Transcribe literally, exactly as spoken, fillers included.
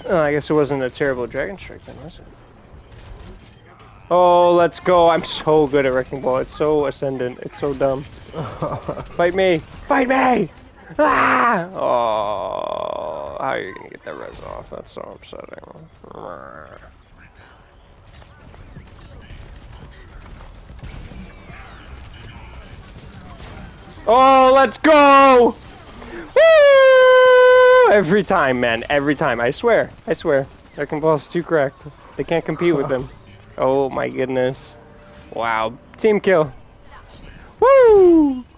Oh, I guess it wasn't a terrible Dragon Strike then, was it? Oh, let's go. I'm so good at Wrecking Ball. It's so ascendant. It's so dumb. Fight me! Fight me! Ah! Oh, how are you gonna get that res off? That's so upsetting. Oh, let's go! Woo! Every time, man. Every time. I swear. I swear. Wrecking Ball's too cracked. They can't compete with them. Oh my goodness. Wow. Team kill. Woo!